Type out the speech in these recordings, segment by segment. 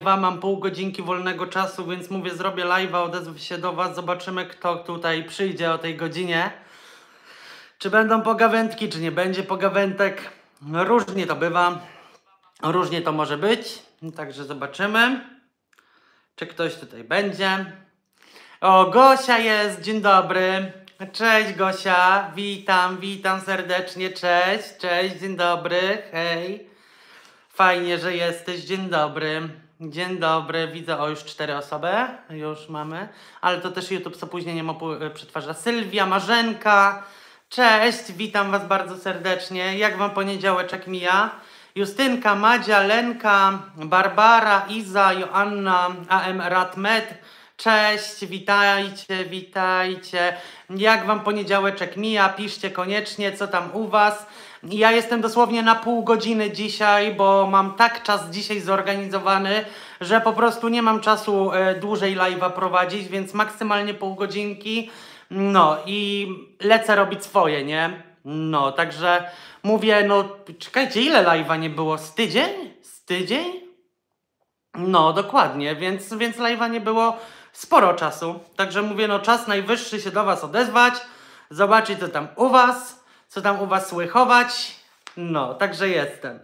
live'a, mam pół godzinki wolnego czasu, więc mówię, zrobię live'a, odezwę się do was, zobaczymy, kto tutaj przyjdzie o tej godzinie. Czy będą pogawędki, czy nie będzie pogawędek. Różnie to bywa, różnie to może być, także zobaczymy, czy ktoś tutaj będzie. O, Gosia jest, dzień dobry. Cześć Gosia, witam serdecznie, cześć, dzień dobry, hej. Fajnie, że jesteś, dzień dobry, widzę, o już 4 osoby, już mamy, ale to też YouTube z opóźnieniem przetwarza. Sylwia, Marzenka, cześć, witam was bardzo serdecznie, jak wam poniedziałeczek mija? Justynka, Madzia, Lenka, Barbara, Iza, Joanna, AM Ratmed, cześć, witajcie. Jak wam poniedziałeczek mija? Piszcie koniecznie, co tam u was. Ja jestem dosłownie na pół godziny dzisiaj, bo mam tak czas dzisiaj zorganizowany, że po prostu nie mam czasu dłużej live'a prowadzić, więc maksymalnie pół godzinki. No i lecę robić swoje, nie? No, także mówię, no czekajcie, ile live'a nie było? Z tydzień? Z tydzień? No, dokładnie, więc live'a nie było sporo czasu. Także mówię, no czas najwyższy się do was odezwać, zobaczyć co tam u was słychować. No, także jestem.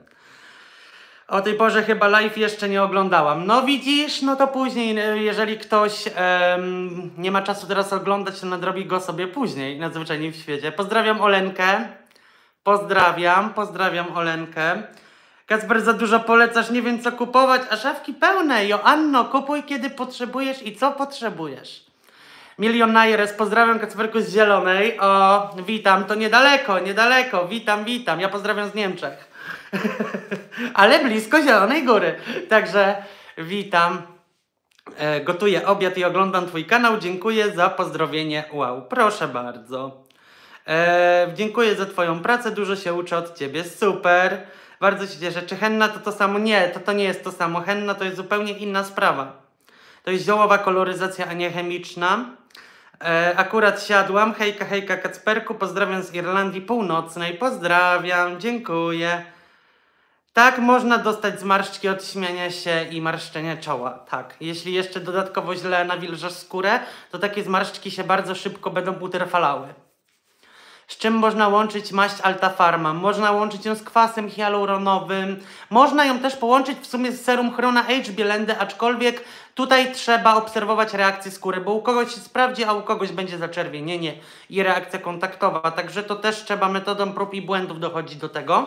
O tej porze chyba live jeszcze nie oglądałam. No widzisz, no to później, jeżeli ktoś nie ma czasu teraz oglądać, to nadrobi go sobie później, nadzwyczajnie w świecie. Pozdrawiam Olenkę. Pozdrawiam Olenkę. Kacper, za dużo polecasz, nie wiem co kupować, a szafki pełne. Joanno, kupuj kiedy potrzebujesz i co potrzebujesz. Milionajres, pozdrawiam Kacperku z Zielonej. O, witam, to niedaleko, witam. Ja pozdrawiam z Niemczech. Ale blisko Zielonej Góry. Także witam. Gotuję obiad i oglądam twój kanał. Dziękuję za pozdrowienie. Wow, proszę bardzo. Dziękuję za twoją pracę, dużo się uczę od ciebie. Super. Bardzo się cieszę. Czy henna to samo? Nie, to nie jest to samo. Henna to jest zupełnie inna sprawa. To jest ziołowa koloryzacja, a nie chemiczna. Akurat siadłam. Hejka Kacperku. Pozdrawiam z Irlandii Północnej. Pozdrawiam. Dziękuję. Tak, można dostać zmarszczki od śmiania się i marszczenia czoła. Tak. Jeśli jeszcze dodatkowo źle nawilżasz skórę, to takie zmarszczki się bardzo szybko będą utrwalały. Z czym można łączyć maść Altafarma? Można łączyć ją z kwasem hialuronowym. Można ją też połączyć w sumie z serum Chrona H Bielendy, aczkolwiek tutaj trzeba obserwować reakcję skóry, bo u kogoś się sprawdzi, a u kogoś będzie zaczerwienienie i reakcja kontaktowa. Także to też trzeba metodą prób i błędów dochodzić do tego.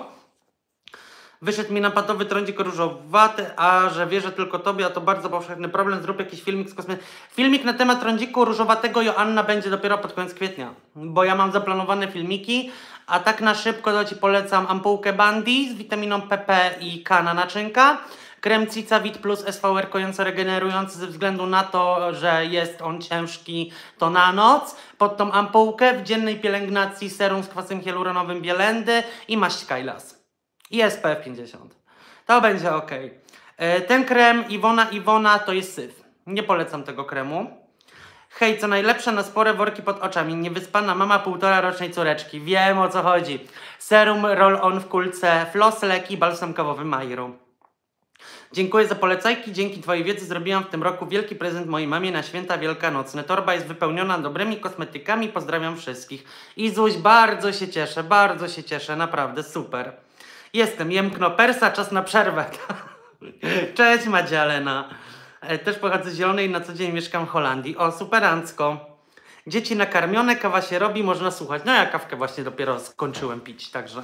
Wyszedł mi napatowy trądzik różowaty, a że wierzę tylko tobie, a to bardzo powszechny problem. Zrób jakiś filmik z kosmetyką. Filmik na temat trądziku różowatego Joanna będzie dopiero pod koniec kwietnia. Bo ja mam zaplanowane filmiki, a tak na szybko to ci polecam ampułkę Bandi z witaminą PP i K na naczynka. Krem Cicavit Plus SVR kojąco regenerujący ze względu na to, że jest on ciężki, to na noc. Pod tą ampułkę w dziennej pielęgnacji serum z kwasem hialuronowym Bielendy i maść Kailas. I SPF 50. To będzie ok. Ten krem Iwona to jest syf. Nie polecam tego kremu. Hej, co najlepsze na spore worki pod oczami. Niewyspana mama 1,5-rocznej córeczki. Wiem o co chodzi. Serum roll-on w kulce, floss, leki, balsam kawowy Majru. Dziękuję za polecajki. Dzięki twojej wiedzy zrobiłam w tym roku wielki prezent mojej mamie na święta wielkanocne. Torba jest wypełniona dobrymi kosmetykami. Pozdrawiam wszystkich. Izuś, bardzo się cieszę. Naprawdę, super. Jem knopersa, czas na przerwę. Cześć Madzialena. Też pochodzę z Zielonej i na co dzień mieszkam w Holandii. O, superancko. Dzieci nakarmione, kawa się robi, można słuchać. No ja kawkę właśnie dopiero skończyłem pić, także...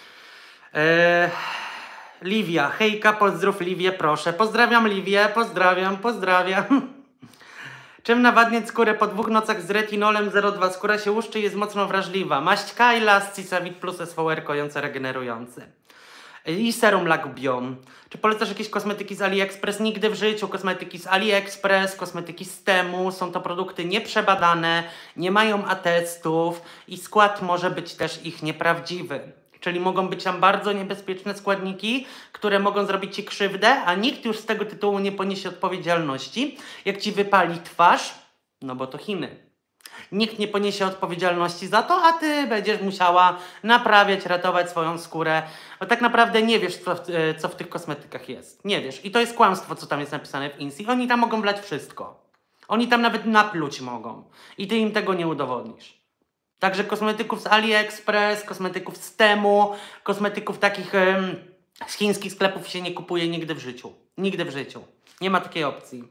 Livia, hejka, pozdrów Livię, proszę. Pozdrawiam Livię, pozdrawiam. Czym nawadniać skórę po 2 nocach z retinolem 0,2? Skóra się łuszczy i jest mocno wrażliwa. Maść Kailas, Cicavit Plus SVR kojący, regenerujący. I serum Lacbiome. Czy polecasz jakieś kosmetyki z AliExpress? Nigdy w życiu. Kosmetyki z AliExpress, kosmetyki z Temu. Są to produkty nieprzebadane, nie mają atestów i skład może być też ich nieprawdziwy. Czyli mogą być tam bardzo niebezpieczne składniki, które mogą zrobić ci krzywdę, a nikt już z tego tytułu nie poniesie odpowiedzialności. Jak ci wypali twarz, no bo to Chiny. Nikt nie poniesie odpowiedzialności za to, a ty będziesz musiała naprawiać, ratować swoją skórę, bo tak naprawdę nie wiesz, co w tych kosmetykach jest. Nie wiesz. I to jest kłamstwo, co tam jest napisane w Insi. Oni tam mogą wlać wszystko. Oni tam nawet napluć mogą. I ty im tego nie udowodnisz. Także kosmetyków z AliExpress, kosmetyków z Temu, kosmetyków takich z chińskich sklepów się nie kupuje nigdy w życiu. Nigdy w życiu. Nie ma takiej opcji.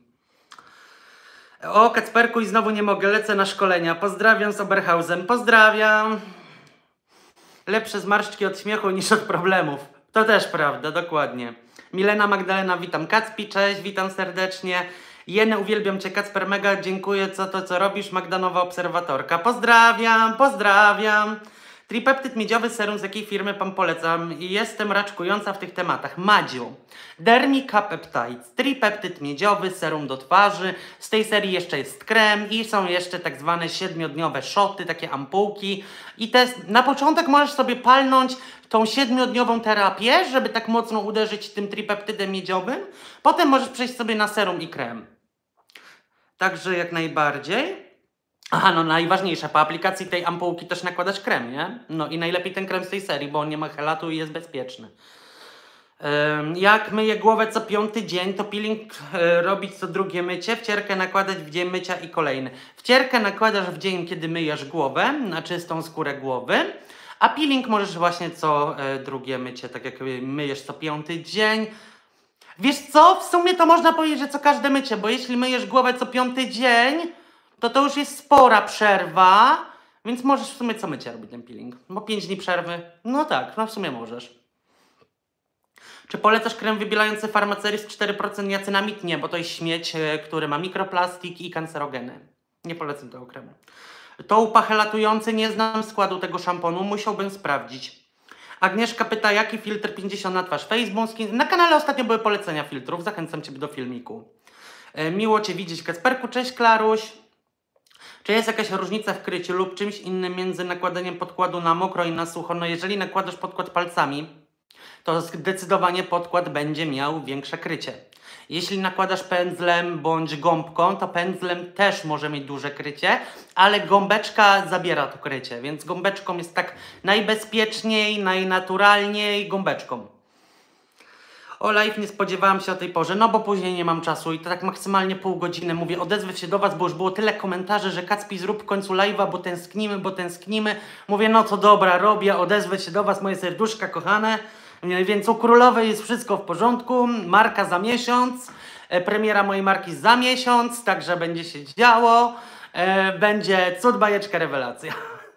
O, Kacperku, i znowu nie mogę, lecę na szkolenia. Pozdrawiam z Oberhausen. Pozdrawiam. Lepsze zmarszczki od śmiechu niż od problemów. To też prawda, dokładnie. Milena Magdalena, witam. Kacpi, cześć, witam serdecznie. Jenę, uwielbiam Cię, Kacper, mega dziękuję za to, co robisz. Magdanowa obserwatorka. Pozdrawiam, pozdrawiam. Tripeptyd miedziowy serum z jakiej firmy Pan polecam? Jestem raczkująca w tych tematach. Madziu. Dermica Peptides. Tripeptyd miedziowy, serum do twarzy. Z tej serii jeszcze jest krem i są jeszcze tak zwane 7-dniowe szoty, takie ampułki. I na początek możesz sobie palnąć tą 7-dniową terapię, żeby tak mocno uderzyć tym tripeptydem miedziowym. Potem możesz przejść sobie na serum i krem. Także jak najbardziej. Aha, no najważniejsze, po aplikacji tej ampułki też nakładasz krem, nie? No i najlepiej ten krem z tej serii, bo on nie ma helatu i jest bezpieczny. Jak myję głowę co 5 dzień, to peeling robić co drugie mycie, wcierkę nakładać w dzień mycia i kolejny. Wcierkę nakładasz w dzień, kiedy myjesz głowę, na czystą skórę głowy, a peeling możesz właśnie co drugie mycie, tak jak myjesz co 5 dzień. Wiesz co, w sumie to można powiedzieć, że co każde mycie, bo jeśli myjesz głowę co 5 dzień, to już jest spora przerwa, więc możesz w sumie co mycie robić ten peeling. Bo 5 dni przerwy, no tak, no w sumie możesz. Czy polecasz krem wybielający Farmacerii z 4% niacinamid? Nie, bo to jest śmieć, który ma mikroplastik i kancerogeny. Nie polecam tego kremu. To upachelatujący, nie znam składu tego szamponu, musiałbym sprawdzić. Agnieszka pyta, jaki filtr 50 na twarz? Facebook, na kanale ostatnio były polecenia filtrów, zachęcam Ciebie do filmiku. Miło Cię widzieć, Kacperku, cześć Klaruś. Czy jest jakaś różnica w kryciu lub czymś innym między nakładaniem podkładu na mokro i na sucho? No jeżeli nakładasz podkład palcami, to zdecydowanie podkład będzie miał większe krycie. Jeśli nakładasz pędzlem bądź gąbką, to pędzlem też może mieć duże krycie, ale gąbeczka zabiera to krycie, więc gąbeczką jest tak najbezpieczniej, najnaturalniej gąbeczką. O live nie spodziewałam się o tej porze, no bo później nie mam czasu i to tak maksymalnie pół godziny mówię, odezwę się do Was, bo już było tyle komentarzy, że Kacpi zrób w końcu live'a, bo tęsknimy, bo tęsknimy. Mówię, no to dobra, robię, odezwę się do Was, moje serduszka kochane. Więc u Królowej jest wszystko w porządku, marka za miesiąc, premiera mojej marki za miesiąc, także będzie się działo, będzie cud, bajeczka, rewelacja.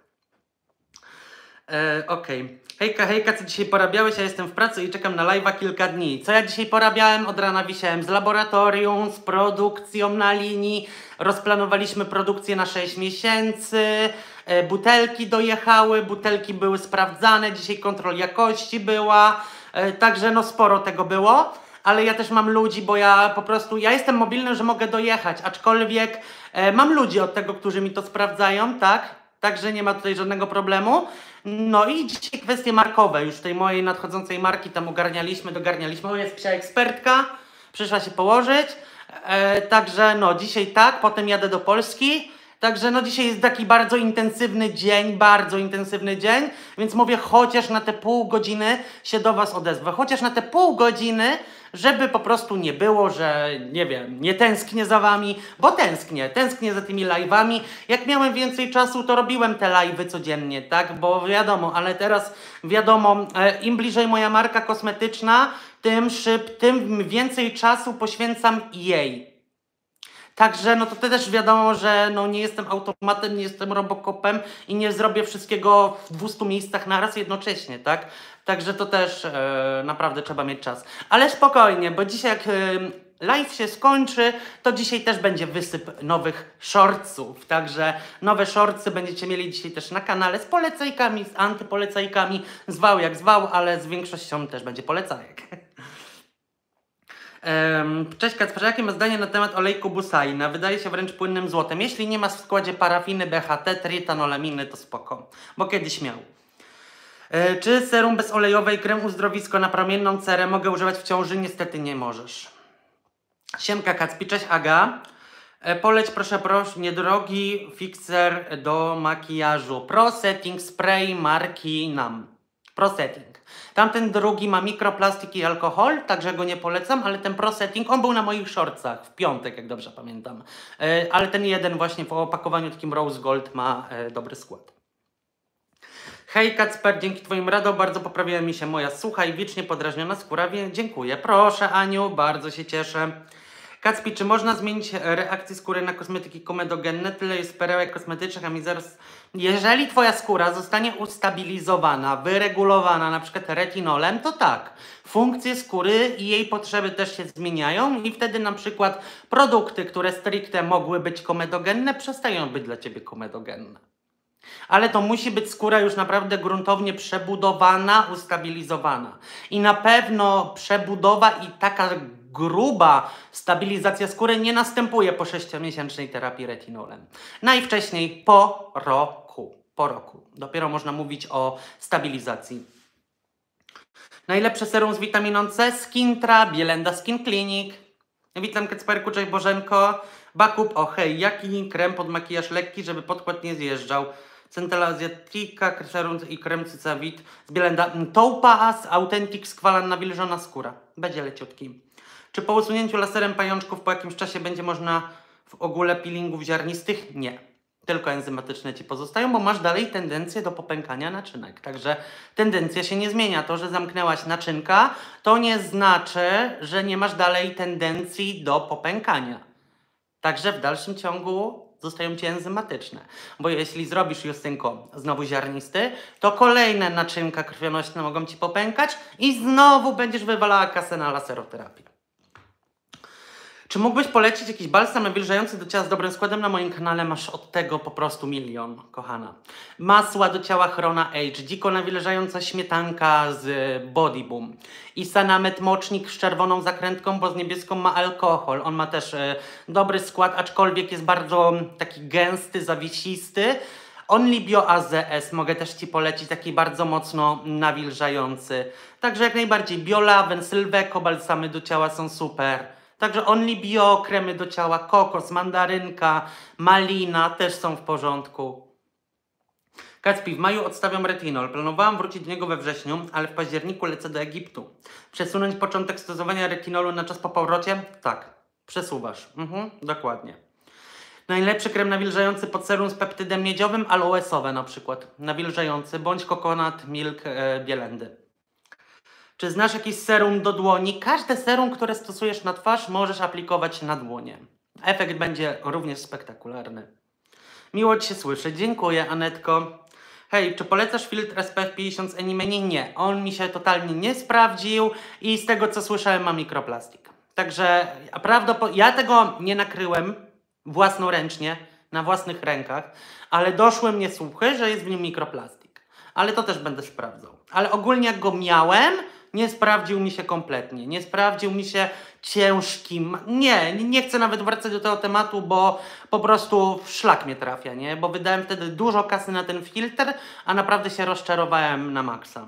Okej. Hejka, hejka, co dzisiaj porabiałeś? Ja jestem w pracy i czekam na live'a kilka dni. Co ja dzisiaj porabiałem? Od rana wisiałem z laboratorium, z produkcją na linii. Rozplanowaliśmy produkcję na 6 miesięcy. Butelki dojechały, butelki były sprawdzane. Dzisiaj kontrola jakości była. Także no sporo tego było. Ale ja też mam ludzi, bo ja po prostu, ja jestem mobilny, że mogę dojechać. Aczkolwiek mam ludzi od tego, którzy mi to sprawdzają, tak? Także nie ma tutaj żadnego problemu. No i dzisiaj kwestie markowe. Już tej mojej nadchodzącej marki tam dogarnialiśmy. O, jest psia ekspertka. Przyszła się położyć. Także no dzisiaj tak, potem jadę do Polski. Także no dzisiaj jest taki bardzo intensywny dzień, więc mówię, chociaż na te pół godziny się do Was odezwę. Chociaż na te pół godziny, żeby po prostu nie było, że nie wiem, nie tęsknię za Wami, bo tęsknię za tymi live'ami. Jak miałem więcej czasu, to robiłem te live'y codziennie, tak? Bo wiadomo, ale teraz wiadomo, im bliżej moja marka kosmetyczna, tym więcej czasu poświęcam jej. Także no to też wiadomo, że no nie jestem automatem, nie jestem robokopem i nie zrobię wszystkiego w 200 miejscach naraz jednocześnie, tak? Także to też naprawdę trzeba mieć czas. Ale spokojnie, bo dzisiaj jak live się skończy, to dzisiaj też będzie wysyp nowych shortsów. Także nowe shortsy będziecie mieli dzisiaj też na kanale z polecajkami, z antypolecajkami, zwał jak zwał, ale z większością też będzie polecajek. Cześć Kacperze, jakie ma zdanie na temat olejku Busaina? Wydaje się wręcz płynnym złotem. Jeśli nie ma w składzie parafiny, BHT, tritanolaminy, to spoko, bo kiedyś miał. Czy serum bezolejowe i krem uzdrowisko na promienną cerę mogę używać w ciąży? Niestety nie możesz. Siemka Kacpi, cześć Aga. Poleć proszę, niedrogi fixer do makijażu. Pro Setting Spray marki NAM. Pro Setting. Tamten drugi ma mikroplastik i alkohol, także go nie polecam, ale ten Pro Setting, on był na moich shortsach w piątek, jak dobrze pamiętam. Ale ten jeden właśnie w opakowaniu takim Rose Gold ma dobry skład. Hej Kacper, dzięki Twoim radom bardzo poprawiła mi się moja sucha i wiecznie podrażniona skóra, więc dziękuję. Proszę Aniu, bardzo się cieszę. Kacpi, czy można zmienić reakcję skóry na kosmetyki komedogenne? Tyle jest perełek kosmetycznych, a mi zaraz... Jeżeli Twoja skóra zostanie ustabilizowana, wyregulowana na przykład retinolem, to tak. Funkcje skóry i jej potrzeby też się zmieniają i wtedy na przykład produkty, które stricte mogły być komedogenne, przestają być dla Ciebie komedogenne. Ale to musi być skóra już naprawdę gruntownie przebudowana, ustabilizowana. I na pewno przebudowa i taka gruba stabilizacja skóry nie następuje po 6-miesięcznej terapii retinolem. Najwcześniej po roku. Po roku. Dopiero można mówić o stabilizacji. Najlepsze serum z witaminą C, Skintra, Bielenda Skin Clinic. Witam Kacperku, cześć Bożenko. Bakup, o hej, jaki krem pod makijaż lekki, żeby podkład nie zjeżdżał? Centella Azjatica, serum i krem Cycavit z Bielenda. Topaz Authentic Squalan nawilżona skóra. Będzie leciutki. Czy po usunięciu laserem pajączków po jakimś czasie będzie można w ogóle peelingów ziarnistych? Nie. Tylko enzymatyczne Ci pozostają, bo masz dalej tendencję do popękania naczynek. Także tendencja się nie zmienia. To, że zamknęłaś naczynka, to nie znaczy, że nie masz dalej tendencji do popękania. Także w dalszym ciągu zostają Ci enzymatyczne. Bo jeśli zrobisz, Justynko, znowu ziarnisty, to kolejne naczynka krwionośne mogą Ci popękać i znowu będziesz wywalała kasę na laseroterapię. Czy mógłbyś polecić jakiś balsam nawilżający do ciała z dobrym składem? Na moim kanale masz od tego po prostu milion, kochana. Masła do ciała Chrona Age, dziko nawilżająca śmietanka z Body Boom. Isanamet mocznik z czerwoną zakrętką, bo z niebieską ma alkohol. On ma też dobry skład, aczkolwiek jest bardzo taki gęsty, zawiesisty. Only Bio AZS mogę też Ci polecić, taki bardzo mocno nawilżający. Także jak najbardziej Biolaven, Sylweco, balsamy do ciała są super. Także Only Bio, kremy do ciała, kokos, mandarynka, malina też są w porządku. Kacpi, w maju odstawiam retinol. Planowałam wrócić do niego we wrześniu, ale w październiku lecę do Egiptu. Przesunąć początek stosowania retinolu na czas po powrocie? Tak, przesuwasz. Dokładnie. Najlepszy krem nawilżający pod serum z peptydem miedziowym, aloesowe na przykład. Nawilżający, bądź coconut milk Bielendy. Czy znasz jakieś serum do dłoni? Każde serum, które stosujesz na twarz, możesz aplikować na dłonie. Efekt będzie również spektakularny. Miło Ci się słyszy. Dziękuję, Anetko. Hej, czy polecasz filtr SPF 50 z Enimeni? Nie. On mi się totalnie nie sprawdził i z tego, co słyszałem, ma mikroplastik. Także ja tego nie nakryłem własnoręcznie, na własnych rękach, ale doszły mnie słuchy, że jest w nim mikroplastik. Ale to też będę sprawdzał. Ale ogólnie jak go miałem, nie sprawdził mi się kompletnie. Nie sprawdził mi się ciężkim. Nie chcę nawet wracać do tego tematu, bo po prostu w szlak mnie trafia, nie? Bo wydałem wtedy dużo kasy na ten filtr, a naprawdę się rozczarowałem na maksa.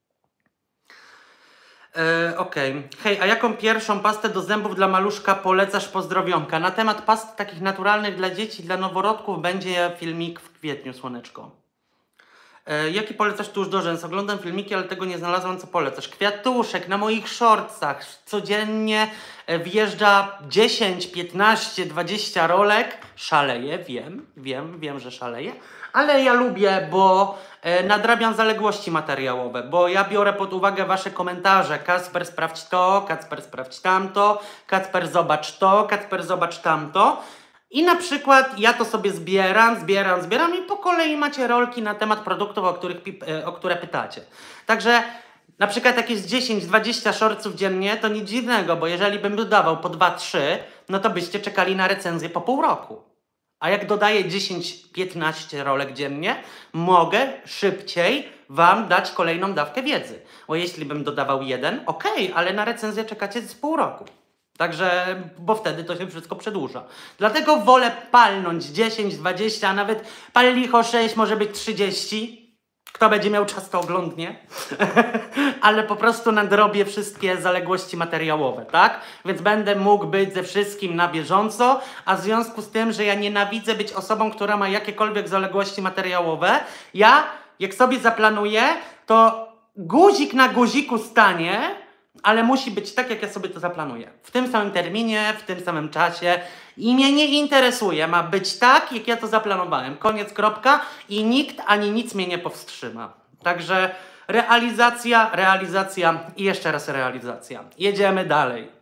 Okej. Hej, a jaką pierwszą pastę do zębów dla maluszka polecasz? Pozdrowionka. Na temat past takich naturalnych dla dzieci, dla noworodków będzie filmik w kwietniu, słoneczko. Jaki polecasz tusz do rzęs? Oglądam filmiki, ale tego nie znalazłam, co polecasz. Kwiatuszek na moich shortsach. Codziennie wjeżdża 10, 15, 20 rolek. Szaleję, wiem, że szaleję. Ale ja lubię, bo nadrabiam zaległości materiałowe. Bo ja biorę pod uwagę Wasze komentarze. Kacper, sprawdź to, Kacper, sprawdź tamto, Kacper, zobacz to, Kacper, zobacz tamto. I na przykład ja to sobie zbieram i po kolei macie rolki na temat produktów, o które pytacie. Także na przykład jak jest 10-20 shortsów dziennie, to nic dziwnego, bo jeżeli bym dodawał po 2-3, no to byście czekali na recenzję po pół roku. A jak dodaję 10-15 rolek dziennie, mogę szybciej Wam dać kolejną dawkę wiedzy. Bo jeśli bym dodawał jeden, okej, ale na recenzję czekacie z pół roku. Także, bo wtedy to się wszystko przedłuża. Dlatego wolę palnąć 10, 20, a nawet pal licho 6, może być 30. Kto będzie miał czas, to oglądnie. Ale po prostu nadrobię wszystkie zaległości materiałowe, tak? Więc będę mógł być ze wszystkim na bieżąco, a w związku z tym, że ja nienawidzę być osobą, która ma jakiekolwiek zaległości materiałowe, ja, jak sobie zaplanuję, to guzik na guziku stanie, ale musi być tak, jak ja sobie to zaplanuję. W tym samym terminie, w tym samym czasie i mnie nie interesuje. Ma być tak, jak ja to zaplanowałem. Koniec, kropka i nikt ani nic mnie nie powstrzyma. Także realizacja, realizacja i jeszcze raz realizacja. Jedziemy dalej.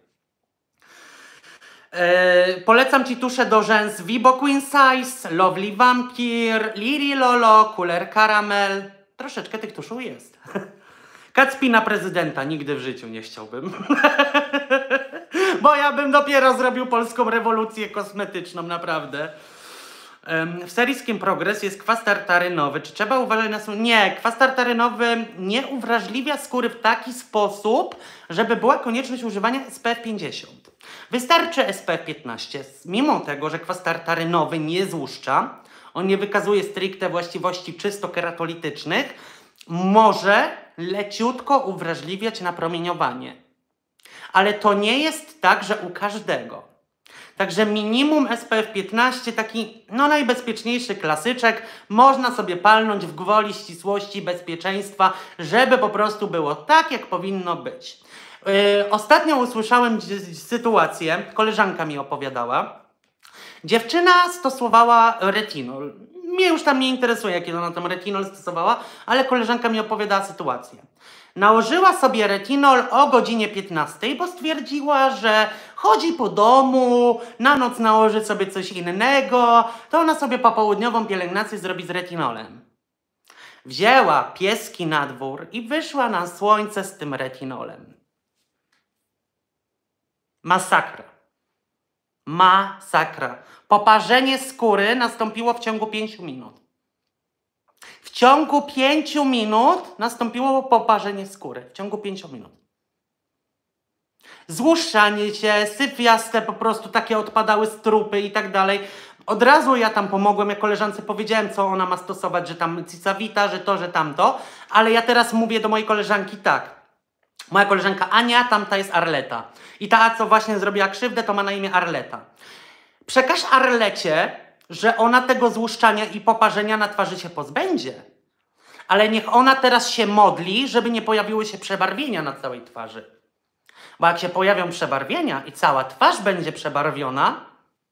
Polecam Ci tusze do rzęs Vibo Queen Size, Lovely Vampire, Liri Lolo, Cooler Caramel. Troszeczkę tych tuszu jest. Kacpi na prezydenta nigdy w życiu nie chciałbym. Bo ja bym dopiero zrobił polską rewolucję kosmetyczną, naprawdę. W serii Skin Progress jest kwas tartarynowy. Czy trzeba uważać na słowo? Nie, kwas tartarynowy nie uwrażliwia skóry w taki sposób, żeby była konieczność używania SPF 50. Wystarczy SPF 15. Mimo tego, że kwas tartarynowy nie złuszcza, on nie wykazuje stricte właściwości czysto keratolitycznych, może leciutko uwrażliwiać na promieniowanie. Ale to nie jest tak, że u każdego. Także minimum SPF 15, taki najbezpieczniejszy klasyczek, można sobie palnąć w gwoli ścisłości bezpieczeństwa, żeby po prostu było tak, jak powinno być. Ostatnio usłyszałem sytuację, koleżanka mi opowiadała. Dziewczyna stosowała retinol. Mnie już tam nie interesuje, jaki ona tam retinol stosowała, ale koleżanka mi opowiadała sytuację. Nałożyła sobie retinol o godzinie 15, bo stwierdziła, że chodzi po domu, na noc nałoży sobie coś innego, to ona sobie popołudniową pielęgnację zrobi z retinolem. Wzięła pieski na dwór i wyszła na słońce z tym retinolem. Masakra. Masakra. Poparzenie skóry nastąpiło w ciągu 5 minut. W ciągu 5 minut nastąpiło poparzenie skóry. W ciągu 5 minut. Złuszczanie się, syfiaste po prostu takie odpadały strupy i tak dalej. Od razu ja tam pomogłem, jak koleżance powiedziałem, co ona ma stosować, że tam Cicavita, że to, że tamto. Ale ja teraz mówię do mojej koleżanki tak. Moja koleżanka Ania, tamta jest Arleta. I ta, co właśnie zrobiła krzywdę, to ma na imię Arleta. Przekaż Arlecie, że ona tego złuszczania i poparzenia na twarzy się pozbędzie. Ale niech ona teraz się modli, żeby nie pojawiły się przebarwienia na całej twarzy. Bo jak się pojawią przebarwienia i cała twarz będzie przebarwiona,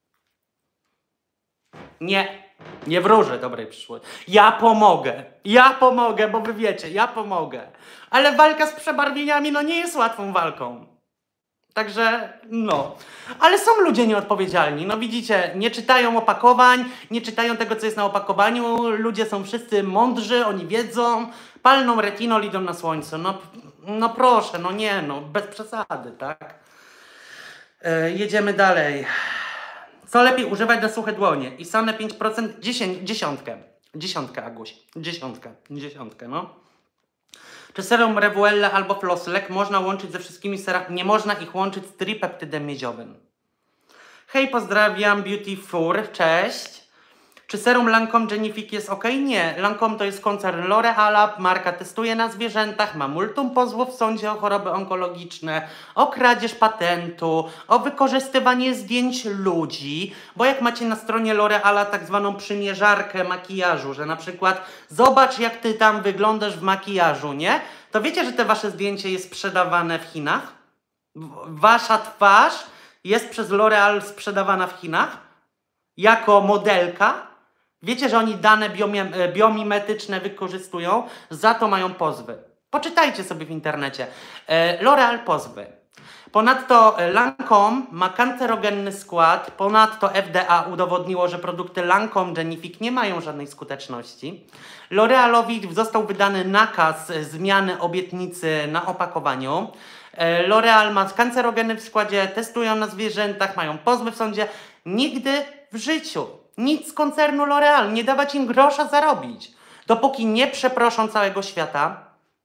nie wróżę dobrej przyszłości. Ja pomogę, bo wy wiecie, ja pomogę. Ale walka z przebarwieniami nie jest łatwą walką. Także, Ale są ludzie nieodpowiedzialni. Widzicie, nie czytają opakowań, nie czytają tego, co jest na opakowaniu. Ludzie są wszyscy mądrzy, oni wiedzą, palną retinol, idą na słońce. Proszę, bez przesady, tak? Jedziemy dalej. Co lepiej używać na suche dłonie? Isane 5%, dziesiątkę, Aguś. Dziesiątkę. Czy serum Revuella albo Flosslek można łączyć ze wszystkimi serami? Nie można ich łączyć z tripeptydem miedziowym. Hej, pozdrawiam, Beautyfur, cześć. Czy serum Lancome Genifique jest ok? Nie. Lancome to jest koncern L'Oreala, marka testuje na zwierzętach, ma multum pozwów w sądzie o choroby onkologiczne, o kradzież patentu, o wykorzystywanie zdjęć ludzi, bo jak macie na stronie L'Oreala tak zwaną przymierzarkę makijażu, że na przykład zobacz, jak ty tam wyglądasz w makijażu, nie? To wiecie, że te wasze zdjęcie jest sprzedawane w Chinach? Wasza twarz jest przez L'Oreal sprzedawana w Chinach jako modelka. Wiecie, że oni dane biomimetyczne wykorzystują, za to mają pozwy. Poczytajcie sobie w internecie. L'Oreal pozwy. Ponadto Lancome ma kancerogenny skład. Ponadto FDA udowodniło, że produkty Lancome Genifique nie mają żadnej skuteczności. L'Orealowi został wydany nakaz zmiany obietnicy na opakowaniu. L'Oreal ma kancerogeny w składzie, testują na zwierzętach, mają pozwy w sądzie. Nigdy w życiu nic z koncernu L'Oreal, nie dawać im grosza zarobić. Dopóki nie przeproszą całego świata,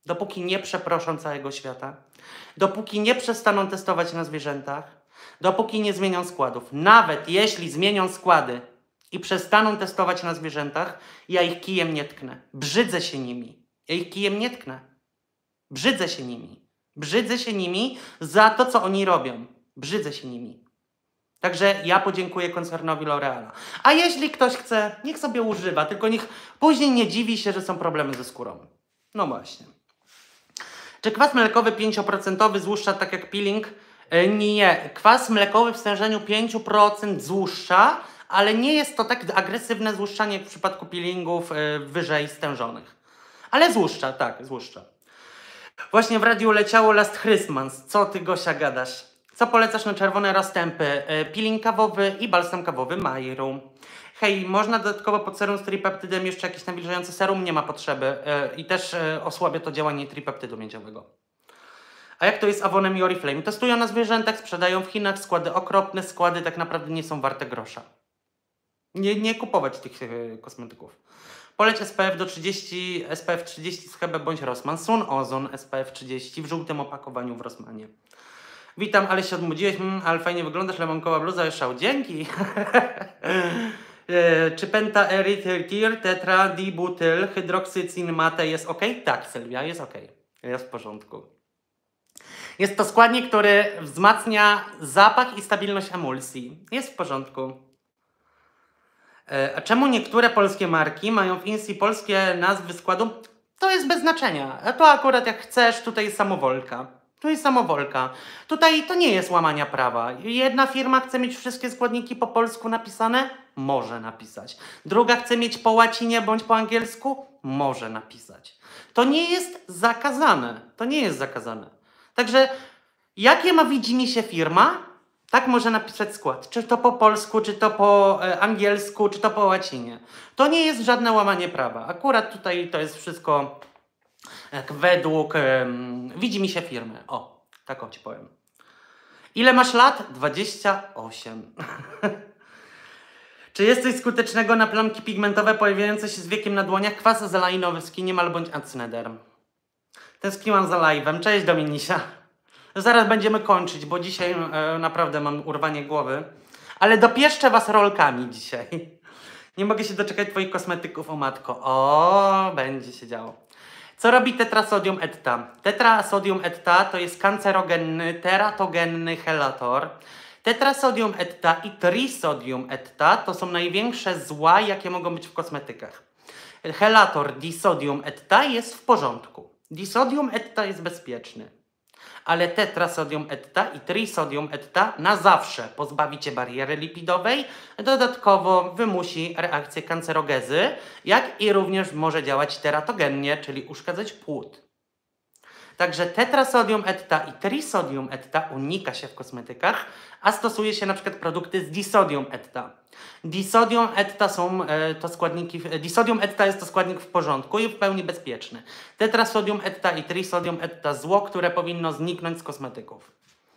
dopóki nie przestaną testować na zwierzętach, dopóki nie zmienią składów. Nawet jeśli zmienią składy i przestaną testować na zwierzętach, ja ich kijem nie tknę. Brzydzę się nimi. Ja ich kijem nie tknę. Brzydzę się nimi. Brzydzę się nimi za to, co oni robią. Brzydzę się nimi. Także ja podziękuję koncernowi L'Oreala. A jeśli ktoś chce, niech sobie używa, tylko niech później nie dziwi się, że są problemy ze skórą. No właśnie. Czy kwas mlekowy 5% złuszcza tak jak peeling? Nie. Kwas mlekowy w stężeniu 5% złuszcza, ale nie jest to tak agresywne złuszczanie jak w przypadku peelingów wyżej stężonych. Ale złuszcza, tak, złuszcza. Właśnie w radiu leciało Last Christmas. Co ty, Gosia, gadasz? Co polecasz na czerwone rozstępy? Peeling kawowy i balsam kawowy Majru. Hej, można dodatkowo pod serum z tripeptydem jeszcze jakieś nawilżające serum? Nie ma potrzeby. I też osłabia to działanie tripeptydu miedziowego. A jak to jest z Avonem i Oriflame? Testują na zwierzętach, sprzedają w Chinach, składy okropne, składy tak naprawdę nie są warte grosza. Nie kupować tych kosmetyków. Poleć SPF do 30, SPF 30 z Hebe bądź Rossmann. Sun Ozon SPF 30 w żółtym opakowaniu w Rossmanie. Witam, ale się odmłodziłeś, ale fajnie wyglądasz, lemonkowa bluza, szał. Dzięki! Czy penta erythryl, tetra, dibutyl, hydroksycin mate jest ok? Tak, Sylwia, jest ok. Jest w porządku. Jest to składnik, który wzmacnia zapach i stabilność emulsji. Jest w porządku. A czemu niektóre polskie marki mają w Insi polskie nazwy składu? To jest bez znaczenia. A to akurat jak chcesz, tutaj jest samowolka. Tu jest samowolka. Tutaj to nie jest łamania prawa. Jedna firma chce mieć wszystkie składniki po polsku napisane? Może napisać. Druga chce mieć po łacinie bądź po angielsku? Może napisać. To nie jest zakazane. To nie jest zakazane. Także jakie ma widzimisię firma, tak może napisać skład. Czy to po polsku, czy to po angielsku, czy to po łacinie. To nie jest żadne łamanie prawa. Akurat tutaj to jest wszystko jak według widzimisię firmy. O, tak o ci powiem. Ile masz lat? 28. Czy jest coś skutecznego na plamki pigmentowe pojawiające się z wiekiem na dłoniach? Kwas zelainowy w Skinimal bądź Acneder. Tęskniłam za live'em. Cześć, Dominisia. Zaraz będziemy kończyć, bo dzisiaj naprawdę mam urwanie głowy. Ale dopieszczę was rolkami dzisiaj. Nie mogę się doczekać twoich kosmetyków, o matko. O, będzie się działo. Co robi tetrasodium etta? Tetrasodium etta to jest kancerogenny, teratogenny chelator. Tetrasodium etta i trisodium etta to są największe zła, jakie mogą być w kosmetykach. Chelator disodium etta jest w porządku. Disodium etta jest bezpieczny. Ale tetrasodium etta i trisodium etta na zawsze pozbawi cię bariery lipidowej, dodatkowo wymusi reakcję kancerogezy, jak i również może działać teratogennie, czyli uszkadzać płód. Także tetrasodium etta i trisodium etta unika się w kosmetykach, a stosuje się na przykład produkty z disodium etta. Disodium etta disodium etta jest to składnik w porządku i w pełni bezpieczny. Tetrasodium etta i trisodium etta zło, które powinno zniknąć z kosmetyków.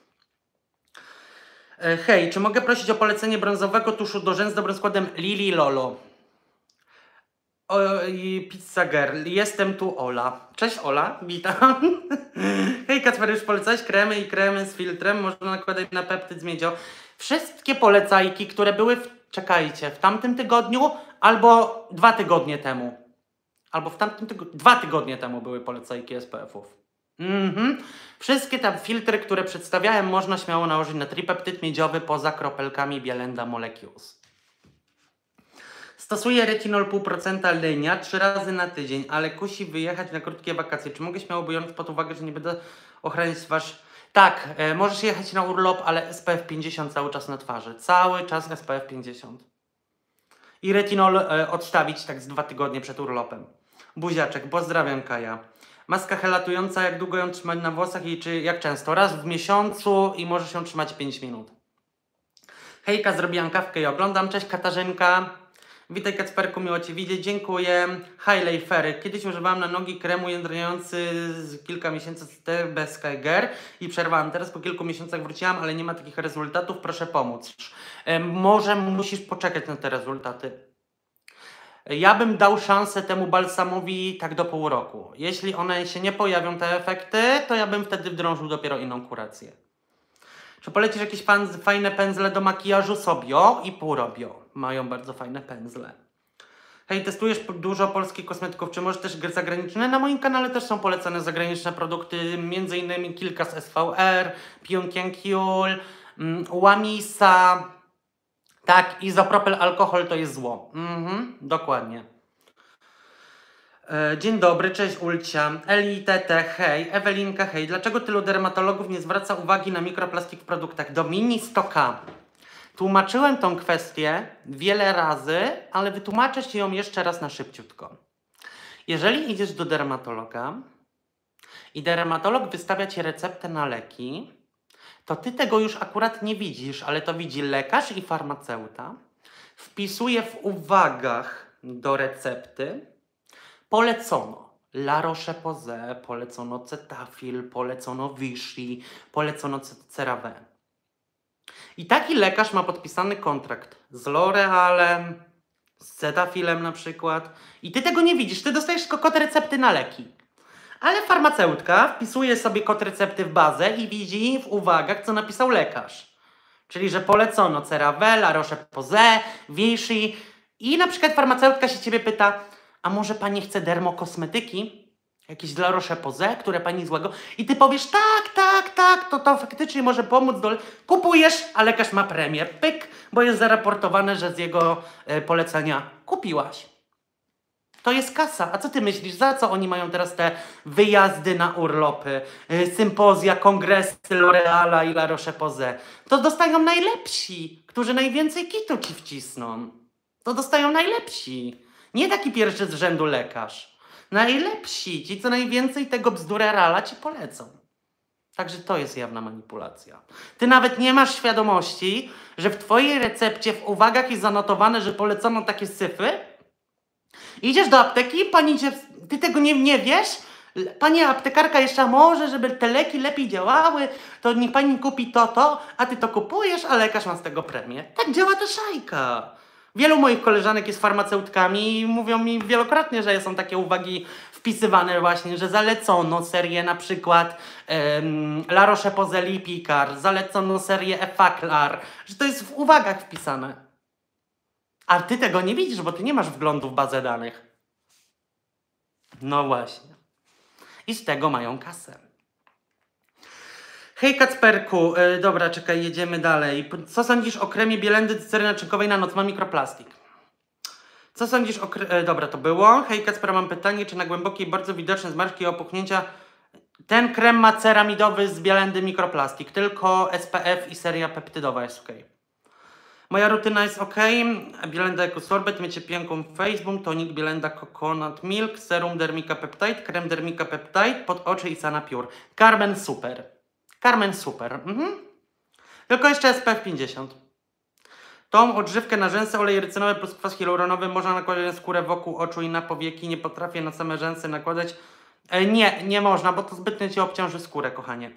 Hej, czy mogę prosić o polecenie brązowego tuszu do rzęs z dobrym składem Lili Lolo? Pizza Girl, jestem tu Ola. Cześć Ola, witam. Hej Kacper, już polecałeś kremy i kremy z filtrem, można nakładać na peptyd z miedzią. Wszystkie polecajki, które były czekajcie, w tamtym tygodniu albo 2 tygodnie temu. Albo w tamtym tygodniu, 2 tygodnie temu były polecajki SPF-ów. Wszystkie te filtry, które przedstawiałem, można śmiało nałożyć na tripeptyd miedziowy poza kropelkami Bielenda Molecules. Stosuję retinol 0,5% lenia 3 razy na tydzień, ale kusi wyjechać na krótkie wakacje. Czy mogę śmiało, biorąc pod uwagę, że nie będę ochraniać twarz? Tak, możesz jechać na urlop, ale SPF 50 cały czas na twarzy. Cały czas SPF 50. I retinol odstawić tak z 2 tygodnie przed urlopem. Buziaczek, pozdrawiam Kaja. Maska helatująca, jak długo ją trzymać na włosach i czy jak często? Raz w miesiącu i możesz ją trzymać 5 minut. Hejka, zrobiłam kawkę i oglądam. Cześć Katarzynka. Witaj Kacperku, miło Cię widzieć, dziękuję. Highlight Ferry. Kiedyś używałam na nogi kremu jędrniający z kilka miesięcy bez Kaiger i przerwałam. Teraz po kilku miesiącach wróciłam, ale nie ma takich rezultatów, proszę pomóc. Może musisz poczekać na te rezultaty. Ja bym dał szansę temu balsamowi tak do pół roku. Jeśli one się nie pojawią, te efekty, to ja bym wtedy wdrążył dopiero inną kurację. Czy polecisz jakieś fajne pędzle do makijażu? Sobio i Purobio. Mają bardzo fajne pędzle. Hej, testujesz dużo polskich kosmetyków, czy może też zagraniczne? Na moim kanale też są polecane zagraniczne produkty, między innymi kilka z SVR, Pionkienkiul, Łamisa, tak, izopropyl alkohol to jest zło. Dokładnie. Dzień dobry, cześć Ulcia, Eli, Tete, hej, Ewelinka, hej. Dlaczego tylu dermatologów nie zwraca uwagi na mikroplastik w produktach? Domini 100K. Tłumaczyłem tą kwestię wiele razy, ale wytłumaczę Ci ją jeszcze raz na szybciutko. Jeżeli idziesz do dermatologa i dermatolog wystawia Ci receptę na leki, to Ty tego już akurat nie widzisz, ale to widzi lekarz i farmaceuta. Wpisuje w uwagach do recepty polecono La Roche-Posay, polecono Cetaphil, polecono Vichy, polecono CeraVe. I taki lekarz ma podpisany kontrakt z L'Orealem, z Cetaphilem na przykład. I ty tego nie widzisz, ty dostajesz tylko kod recepty na leki. Ale farmaceutka wpisuje sobie kod recepty w bazę i widzi w uwagach, co napisał lekarz. Czyli, że polecono CeraVe, La Roche-Posay, Vichy. I na przykład farmaceutka się ciebie pyta, a może pani chce dermokosmetyki? Jakieś dla Roche-Posay, które pani złego? I ty powiesz, tak, to faktycznie może pomóc. Kupujesz, a lekarz ma premię. Pyk, bo jest zaraportowane, że z jego polecenia kupiłaś. To jest kasa. A co ty myślisz? Za co oni mają teraz te wyjazdy na urlopy, sympozja, kongresy L'Oreala i La Roche-Posay? To dostają najlepsi, którzy najwięcej kitu ci wcisną. To dostają najlepsi. Nie taki pierwszy z rzędu lekarz. Najlepsi, ci co najwięcej tego bzdurerala ci polecą. Także to jest jawna manipulacja. Ty nawet nie masz świadomości, że w twojej recepcie w uwagach jest zanotowane, że polecono takie syfy. Idziesz do apteki, pani cię, ty tego nie wiesz, pani aptekarka jeszcze może, żeby te leki lepiej działały, to niech pani kupi to, a ty to kupujesz, a lekarz ma z tego premię. Tak działa ta szajka. Wielu moich koleżanek jest farmaceutkami i mówią mi wielokrotnie, że są takie uwagi wpisywane właśnie, że zalecono serię na przykład La Roche-Posay Lipicar, zalecono serię Effaclar, że to jest w uwagach wpisane. A ty tego nie widzisz, bo ty nie masz wglądu w bazę danych. No właśnie. I z tego mają kasę. Hej Kacperku, dobra, czekaj, jedziemy dalej. Co sądzisz o kremie Bielendy do cery naczynkowej na noc? Ma mikroplastik. Co sądzisz o dobra, to było. Hej Kacper, mam pytanie, czy na głębokiej, bardzo widoczne zmarszki i opuchnięcia ten krem ma ceramidowy z Bielendy mikroplastik, tylko SPF i seria peptydowa jest ok. Moja rutyna jest ok. Bielenda Ecosorbet, mycie pianką Facebook, tonik Bielenda Coconut Milk, serum Dermica Peptide, krem Dermica Peptide, pod oczy i Sana Pure. Carmen super. Carmen super. Tylko jeszcze SPF 50. Tą odżywkę na rzęsy, olej rycynowy plus kwas hialuronowy można nakładać na skórę wokół oczu i na powieki. Nie potrafię na same rzęsy nakładać. Nie można, bo to zbytnio ci obciąży skórę, kochanie.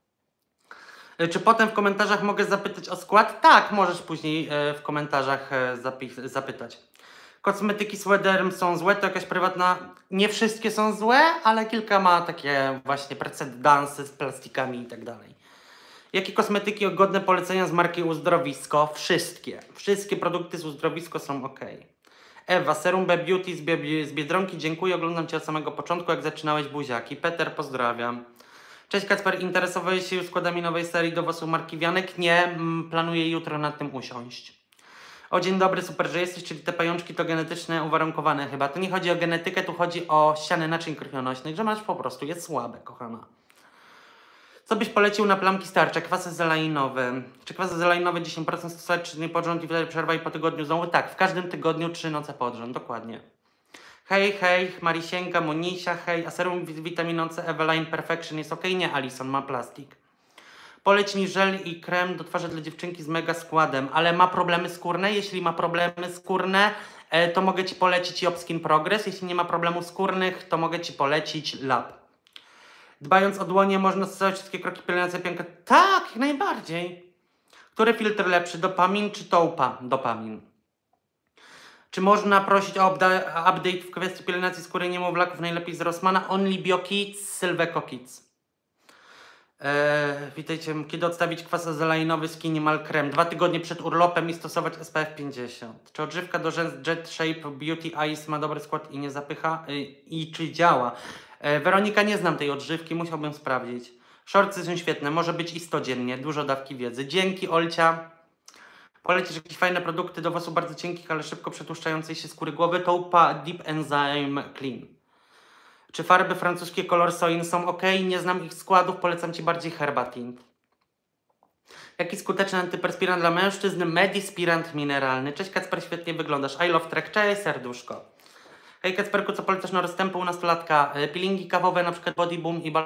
Czy potem w komentarzach mogę zapytać o skład? Tak, możesz później w komentarzach zapytać. Kosmetyki Swederm są złe, to jakaś prywatna... Nie wszystkie są złe, ale kilka ma takie właśnie precedansy z plastikami i tak dalej. Jakie kosmetyki godne polecenia z marki Uzdrowisko? Wszystkie. Wszystkie produkty z Uzdrowisko są ok. Ewa, Serum B Beauty z Biedronki, dziękuję, oglądam Cię od samego początku, jak zaczynałeś buziaki. Peter, pozdrawiam. Cześć Kacper, interesowałeś się już składami nowej serii do włosów marki Wianek? Nie, planuję jutro nad tym usiąść. O, dzień dobry, super, że jesteś, czyli te pajączki to genetycznie uwarunkowane chyba. Tu nie chodzi o genetykę, tu chodzi o ściany naczyń krwionośnych, że masz po prostu, jest słabe, kochana. Co byś polecił na plamki starcze? Kwasy zelainowe. Czy kwasy zelainowe 10% stosować 3 dni pod rząd i wtedy przerwa i po tygodniu znowu? Tak, w każdym tygodniu 3 noce pod rząd, dokładnie. Hej, Marisieńka, Monisia, hej. A serum witamin C Eveline Perfection jest ok? Nie, Alison, ma plastik. Poleć mi żel i krem do twarzy dla dziewczynki z mega składem, ale ma problemy skórne? Jeśli ma problemy skórne, to mogę Ci polecić Job Skin Progress. Jeśli nie ma problemów skórnych, to mogę Ci polecić Lab. Dbając o dłonie, można stosować wszystkie kroki pielęgnacji pianka? Tak, jak najbardziej. Który filtr lepszy, dopamin czy toupa? Dopamin. Czy można prosić o update w kwestii pielęgnacji skóry niemowlaków, najlepiej z Rossmana? Only Bio Kids, Sylveco Kids. Witajcie, kiedy odstawić kwas azelajnowy z Kinimal Creme? 2 tygodnie przed urlopem i stosować SPF 50. Czy odżywka do rzęs Jet Shape Beauty Eyes ma dobry skład i nie zapycha? I czy działa? Weronika, nie znam tej odżywki, musiałbym sprawdzić. Shortsy są świetne, może być i 100 dziennie, dużo dawki wiedzy. Dzięki, Olcia. Polecisz jakieś fajne produkty do włosów bardzo cienkich, ale szybko przetłuszczającej się skóry głowy? Toupa Deep Enzyme Clean. Czy farby francuskie Color Soin są ok? Nie znam ich składów, polecam Ci bardziej Herba Tint. Jaki skuteczny antyperspirant dla mężczyzn? Medispirant mineralny. Cześć Kacper, świetnie wyglądasz. I love track, cześć serduszko. Hej Kacperku, co polecasz na rozstępu u nastolatka? Peelingi kawowe, na przykład Body Boom i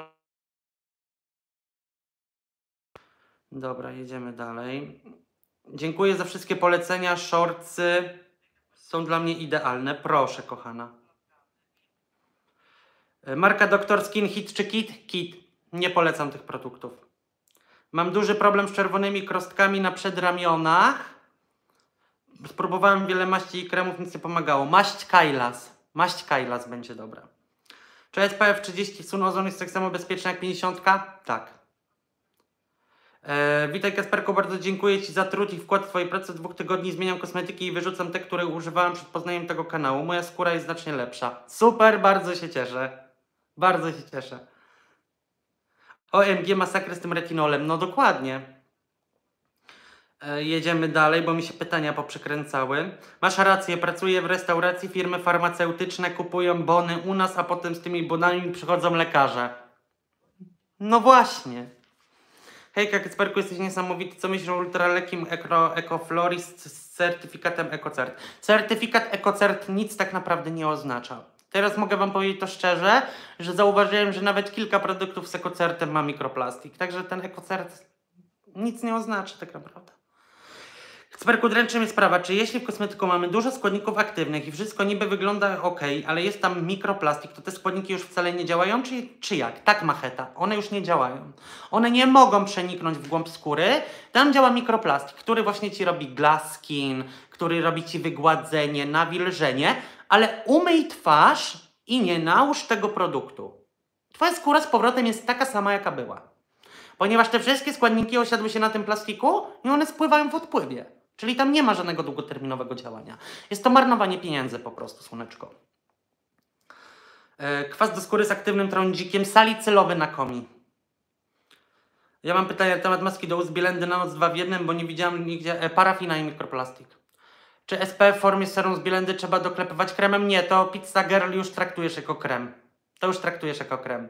Dobra, jedziemy dalej. Dziękuję za wszystkie polecenia, shortsy są dla mnie idealne. Proszę, kochana. Marka Dr. Skin Hit czy Kit? Kit. Nie polecam tych produktów. Mam duży problem z czerwonymi krostkami na przedramionach. Spróbowałem wiele maści i kremów, nic nie pomagało. Maść Kailas. Maść Kailas będzie dobra. Czy SPF 30 Sun Ozone jest tak samo bezpieczny jak 50? Tak. Witaj Kasperku, bardzo dziękuję Ci za trud i wkład w Twojej pracy. 2 tygodni zmieniam kosmetyki i wyrzucam te, które używałam przed poznaniem tego kanału. Moja skóra jest znacznie lepsza. Super, bardzo się cieszę. Bardzo się cieszę. OMG, masakra z tym retinolem. No dokładnie. Jedziemy dalej, bo mi się pytania poprzekręcały. Masz rację, pracuję w restauracji, firmy farmaceutyczne kupują bony u nas, a potem z tymi bonami przychodzą lekarze. No właśnie. Hejka Kacperku, jesteś niesamowity. Co myślisz o ultralekkim EcoFlorist z certyfikatem EcoCert? Certyfikat EcoCert nic tak naprawdę nie oznacza. Teraz mogę Wam powiedzieć to szczerze, że zauważyłem, że nawet kilka produktów z EcoCertem ma mikroplastik. Także ten EcoCert nic nie oznacza tak naprawdę. Kacperku, dręczy mnie sprawa, czy jeśli w kosmetyku mamy dużo składników aktywnych i wszystko niby wygląda ok, ale jest tam mikroplastik, to te składniki już wcale nie działają, czy jak? Tak, Macheta, one już nie działają. One nie mogą przeniknąć w głąb skóry, tam działa mikroplastik, który właśnie Ci robi glass skin, który robi Ci wygładzenie, nawilżenie, ale umyj twarz i nie nałóż tego produktu. Twoja skóra z powrotem jest taka sama, jaka była. Ponieważ te wszystkie składniki osiadły się na tym plastiku i one spływają w odpływie. Czyli tam nie ma żadnego długoterminowego działania. Jest to marnowanie pieniędzy po prostu, słoneczko. Kwas do skóry z aktywnym trądzikiem salicylowy na komi. Ja mam pytanie na temat maski do ust Bielendy na noc 2 w 1, bo nie widziałam nigdzie parafina i mikroplastik. Czy SPF w formie serum z Bielendy trzeba doklepywać kremem? Nie, to Pizza Girl już traktujesz jako krem. To już traktujesz jako krem.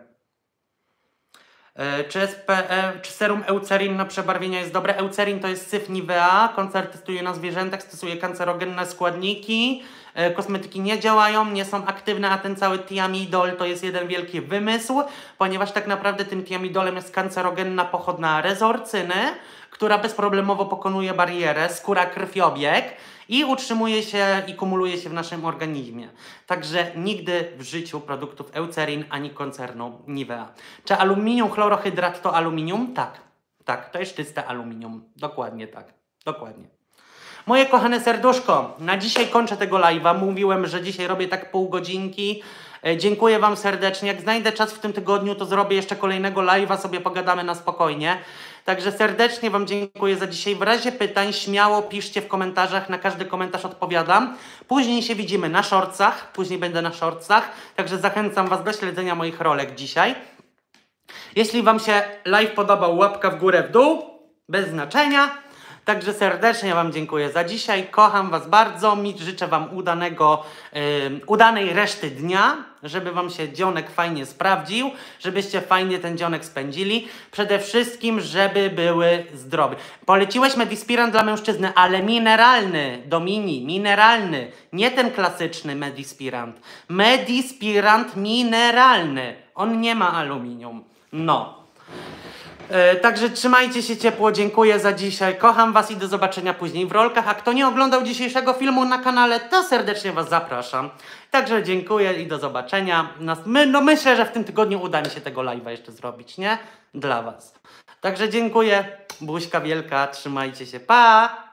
Czy serum Eucerin na przebarwienia jest dobre? Eucerin to jest syf Nivea, koncern testuje na zwierzętach, stosuje kancerogenne składniki, kosmetyki nie działają, nie są aktywne, a ten cały tiamidol to jest jeden wielki wymysł, ponieważ tak naprawdę tym tiamidolem jest kancerogenna pochodna rezorcyny, która bezproblemowo pokonuje barierę, skóra, krwiobieg i utrzymuje się i kumuluje się w naszym organizmie. Także nigdy w życiu produktów Eucerin ani koncernu Nivea. Czy aluminium chlorohydrat to aluminium? Tak. Tak, to jest czyste aluminium. Dokładnie tak. Dokładnie. Moje kochane serduszko, na dzisiaj kończę tego live'a. Mówiłem, że dzisiaj robię tak pół godzinki. Dziękuję Wam serdecznie. Jak znajdę czas w tym tygodniu, to zrobię jeszcze kolejnego live'a, sobie pogadamy na spokojnie. Także serdecznie Wam dziękuję za dzisiaj. W razie pytań śmiało piszcie w komentarzach, na każdy komentarz odpowiadam. Później się widzimy na shortsach, później będę na shortsach, także zachęcam Was do śledzenia moich rolek dzisiaj. Jeśli Wam się live podobał, łapka w górę, w dół, bez znaczenia. Także serdecznie Wam dziękuję za dzisiaj, kocham Was bardzo, życzę Wam udanej reszty dnia, żeby Wam się dzionek fajnie sprawdził, żebyście fajnie ten dzionek spędzili, przede wszystkim, żeby były zdrowe. Poleciłeś Medispirant dla mężczyzny, ale mineralny, Domini, mineralny, nie ten klasyczny Medispirant. Medispirant mineralny, on nie ma aluminium, no. Także trzymajcie się ciepło, dziękuję za dzisiaj, kocham Was i do zobaczenia później w rolkach. A kto nie oglądał dzisiejszego filmu na kanale, to serdecznie Was zapraszam. Także dziękuję i do zobaczenia. Myślę, że w tym tygodniu uda mi się tego live'a jeszcze zrobić, nie? Dla Was. Także dziękuję, buźka wielka, trzymajcie się, pa!